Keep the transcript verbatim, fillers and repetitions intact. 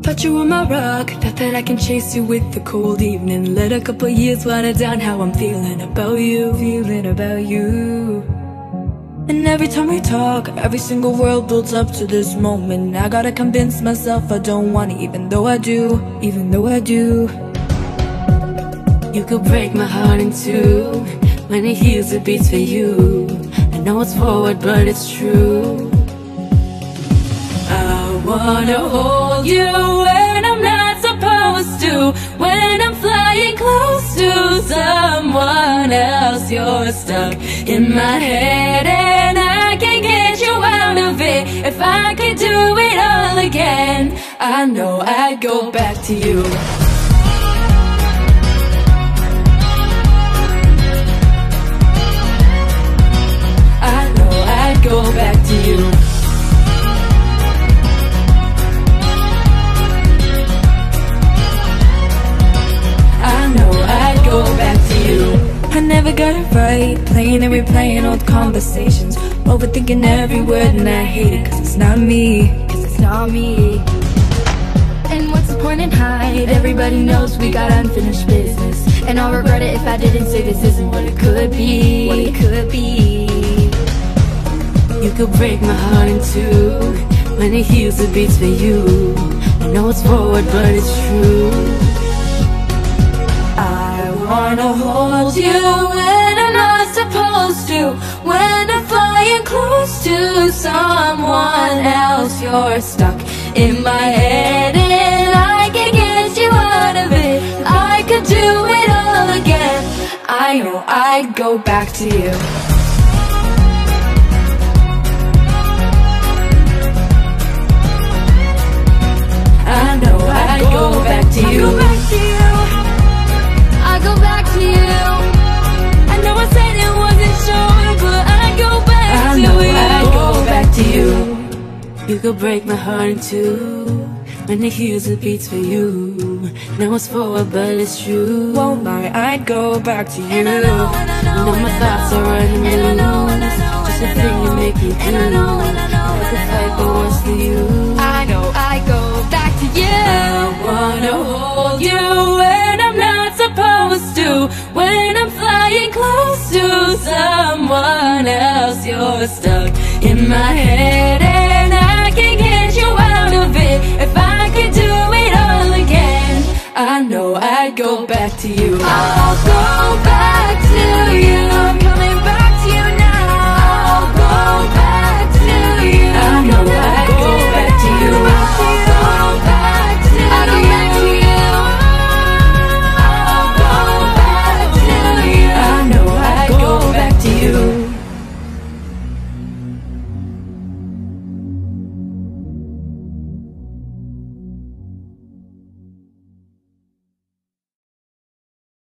Thought you were my rock, thought that I can chase you with the cold evening. Let a couple years water down how I'm feeling about you, feeling about you. And every time we talk, every single word builds up to this moment. I gotta convince myself I don't want it, even though I do, even though I do. You could break my heart in two when it heals, it beats for you. I know it's forward, but it's true. I wanna hold you when I'm not supposed to, when I'm flying close to someone else. You're stuck in my head and I can't get you out of it. If I could do it all again, I know I'd go back to you. I know I'd go back to you. I never got it right, playing and replaying old conversations, overthinking every word, and I hate it cause it's not me, cause it's not me. And what's the point in hide? Everybody knows we got unfinished business, and I'll regret it if I didn't say this isn't what it could be, what it could be. You could break my heart in two when it heals, it beats for you. I know it's forward, but it's true. I wanna hold you when I'm not supposed to, when I'm flying close to someone else. You're stuck in my head and I can't get you out of it. I could do it all again, I know I'd go back to you. I know I'd go back to you. I go back to you. I know I said it wasn't sure, but I go back I to know you. I go back to you. You could break my heart in two when it heals, it beats for you. Now it's forward, but it's true. Won't lie, I'd go back to you. And I know, and I know, you know my thoughts are running loose. Just a thing you make me do. And I know, and I know, I could fight, but what's for you? I know I go back to you. I wanna hold you when I'm not supposed to, when I'm flying close to someone else. You're stuck in my head